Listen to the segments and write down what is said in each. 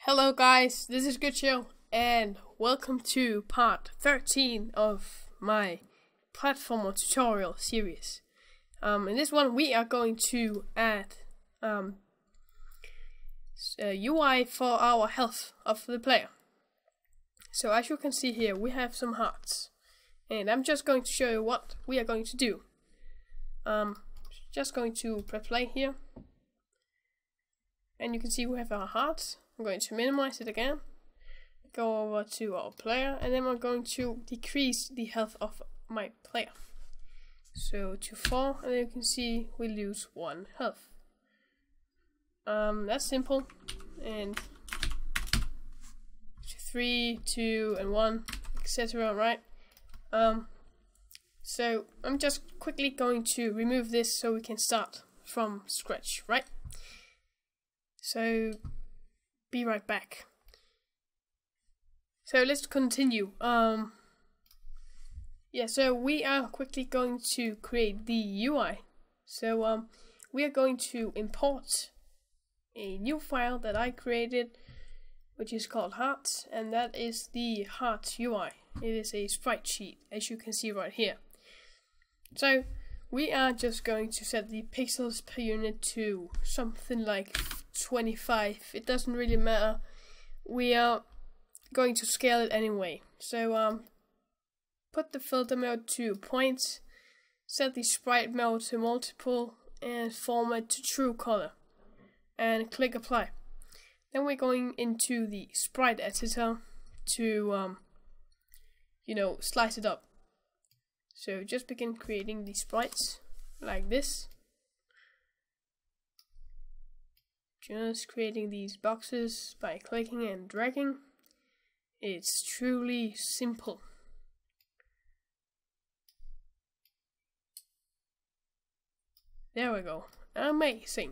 Hello guys, this is Good Show, and welcome to part 13 of my platformer tutorial series. In this one we are going to add UI for our health of the player. So as you can see here, we have some hearts, and I'm just going to show you what we are going to do. Just going to press play here, and you can see we have our hearts. I'm going to minimize it again, go over to our player, and then we're going to decrease the health of my player. So to 4, and then you can see we lose 1 health. That's simple. And to 3, 2, and 1, etc. Right? So I'm just quickly going to remove this so we can start from scratch, right? So be right back. So let's continue. So we are quickly going to create the UI. So we are going to import a new file that I created, which is called hearts, and that is the hearts UI. It is a sprite sheet, as you can see right here. So we are just going to set the pixels per unit to something like 25. It doesn't really matter. We are going to scale it anyway. So put the filter mode to points, set the sprite mode to multiple, and format to true color, and click apply. Then we're going into the sprite editor to slice it up. So just begin creating the sprites like this. Just creating these boxes by clicking and dragging. It's truly simple. There we go. Amazing.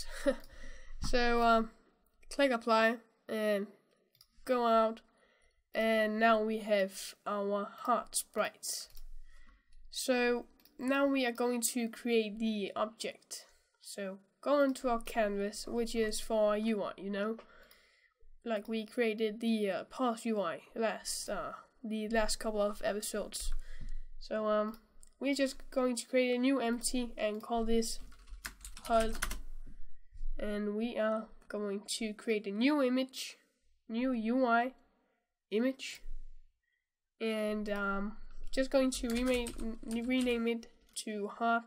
So click apply and go out, and now we have our heart sprites. So now we are going to create the object. So go into our canvas, which is for our UI, like we created the pause UI the last couple of episodes. So we're just going to create a new empty and call this HUD, and we are going to create a new image, new UI image, and just going to rename it to hearts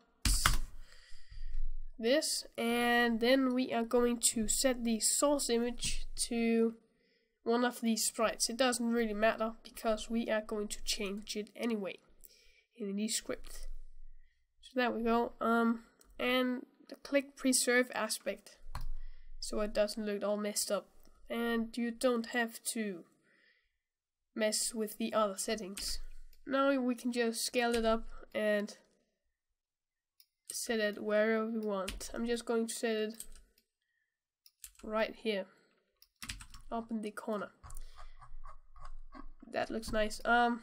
this, and then we are going to set the source image to one of these sprites. It doesn't really matter because we are going to change it anyway in the script. So there we go. And click preserve aspect so it doesn't look all messed up, and you don't have to mess with the other settings. Now we can just scale it up and set it wherever we want. I'm just going to set it right here, up in the corner. That looks nice.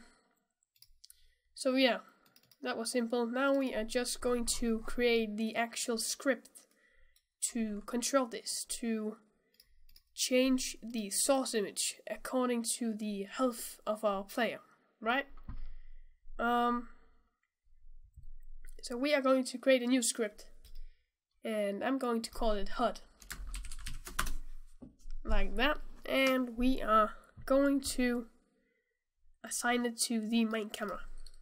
So yeah, that was simple. Now we are just going to create the actual script to control this, to change the source image according to the health of our player, right? So we are going to create a new script, and I'm going to call it HUD, like that, and we are going to assign it to the main camera.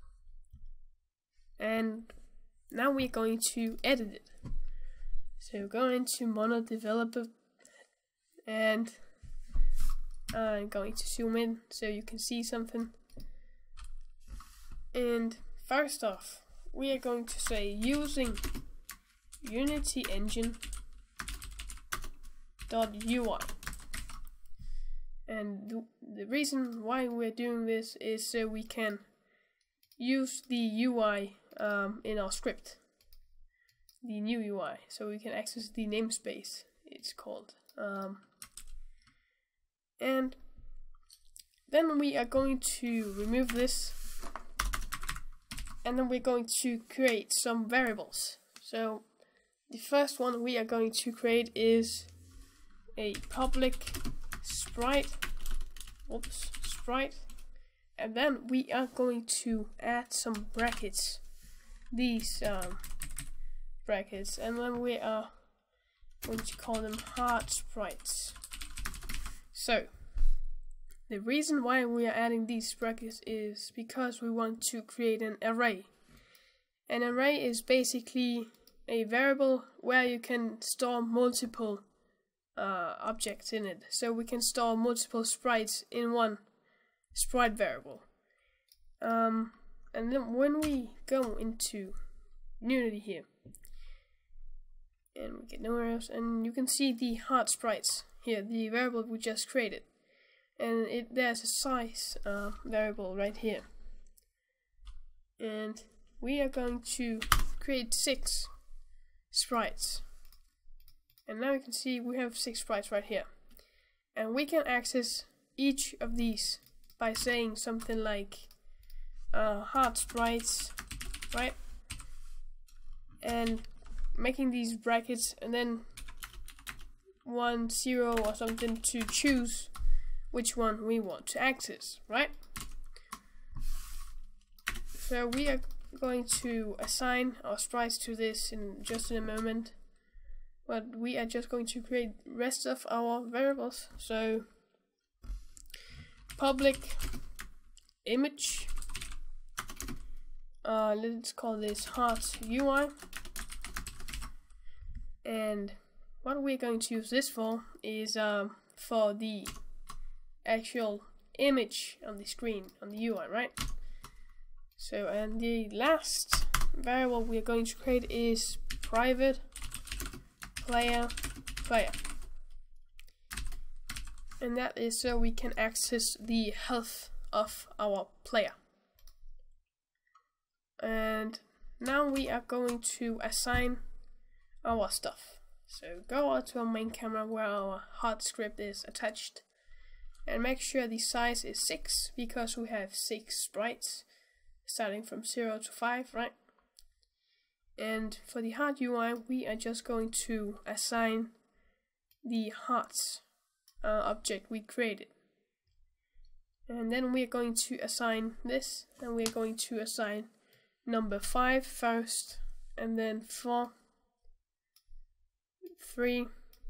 And now we're going to edit it. So go into Mono Developer, and I'm going to zoom in so you can see something. And first off, we are going to say using Unity Engine .ui, and the reason why we're doing this is so we can use the UI in our script, the new UI, so we can access the namespace, it's called. And then we are going to remove this, and then we're going to create some variables. So the first one we are going to create is a public sprite, and then we are going to add some brackets, these brackets, and then we are going to call them hard sprites. So the reason why we are adding these brackets is because we want to create an array. An array is basically a variable where you can store multiple objects in it. So we can store multiple sprites in one sprite variable. And then when we go into Unity here, and we get nowhere else, and you can see the hard sprites here, the variable we just created, and there's a size variable right here, and we are going to create 6 sprites. And now you can see we have 6 sprites right here, and we can access each of these by saying something like hard sprites, right, and making these brackets, and then 1, 0 or something to choose which one we want to access, right? So we are going to assign our sprites to this in just a moment, but we are just going to create rest of our variables. So public image, let's call this heart UI, and what we're going to use this for is for the actual image on the screen, on the UI, right? So, and the last variable we are going to create is private player, and that is so we can access the health of our player. And now we are going to assign our stuff. So go out to our main camera where our hard script is attached, and make sure the size is 6 because we have 6 sprites starting from 0 to 5, right? And for the hard UI, we are just going to assign the hearts object we created, and then we are going to assign this, and we are going to assign number 5 first, and then 4, 3,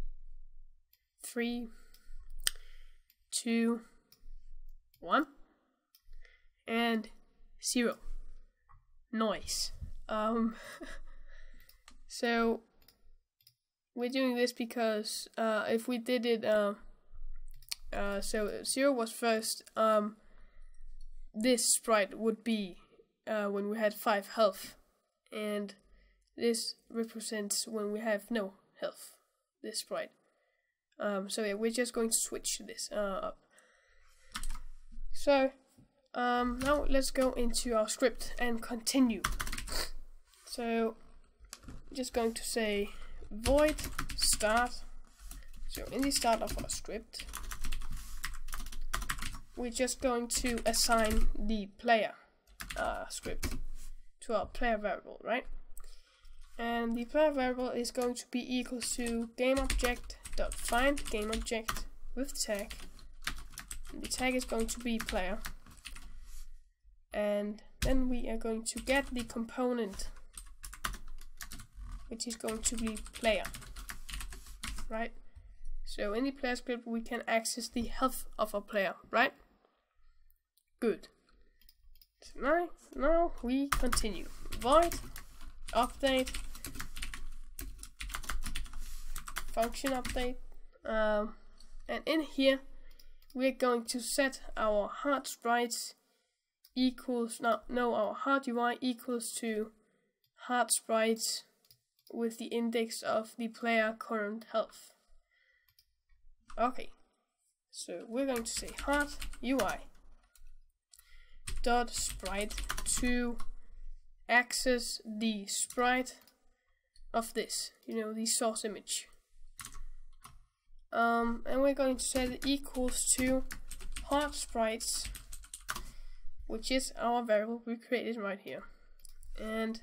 2, 1, and 0. Noise. So we're doing this because if we did it, so 0 was first, this sprite would be when we had 5 health, and this represents when we have no health, this sprite. So yeah, we're just going to switch this up. So now let's go into our script and continue. So just going to say void start. So in the start of our script, we're just going to assign the player script to our player variable, right? And the player variable is going to be equals to GameObject.find GameObject with tag. And the tag is going to be player, and then we are going to get the component, which is going to be player, right? So in the player script we can access the health of a player, right? Good. So now we continue. Void update function update, and in here we're going to set our hard sprites equals our hard UI equals to hard sprites with the index of the player current health. Okay, so we're going to say hard UI dot sprite to access the sprite of this, the source image. And we're going to set it equals to hard sprites, which is our variable we created right here. And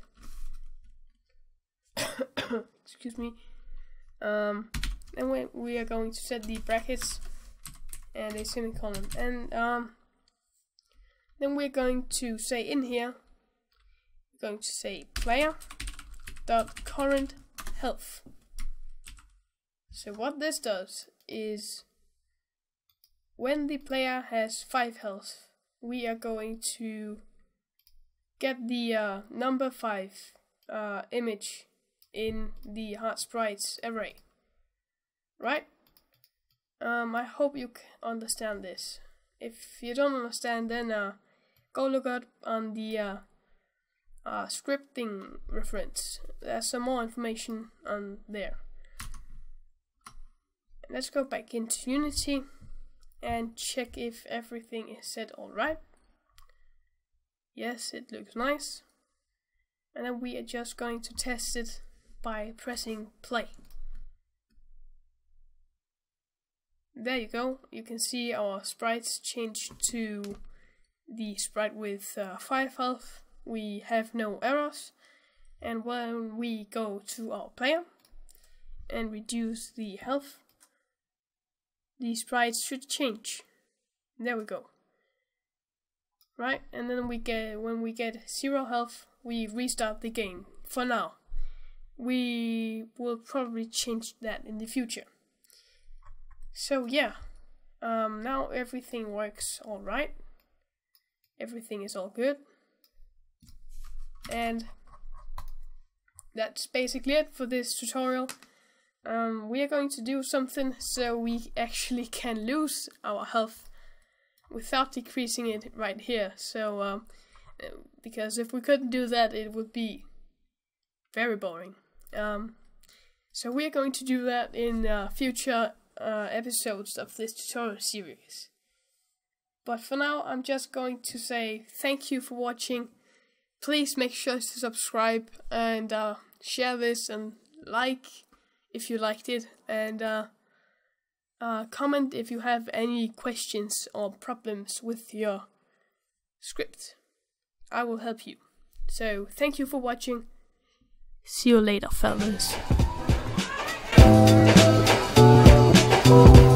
excuse me. And we are going to set the brackets and a semicolon, and then we're going to say in here, we're going to say player.current health. So what this does is, when the player has 5 health, we are going to get the number 5 image in the Heart Sprites array. Right? I hope you understand this. If you don't understand, then go look up on the scripting reference. There's some more information on there. Let's go back into Unity and check if everything is set alright. Yes, it looks nice. And then we are just going to test it by pressing play. There you go. You can see our sprites change to the sprite with 5 health. We have no errors. And when we go to our player and reduce the health, the sprites should change. There we go. Right, and then when we get 0 health, we restart the game. For now, we will probably change that in the future. So yeah, now everything works all right. Everything is all good, and that's basically it for this tutorial. We are going to do something so we actually can lose our health without decreasing it right here. So because if we couldn't do that, it would be very boring. So we are going to do that in future episodes of this tutorial series. But for now, I'm just going to say thank you for watching. Please make sure to subscribe and share this and like if you liked it, and comment if you have any questions or problems with your script. I will help you. So thank you for watching. See you later, fellas.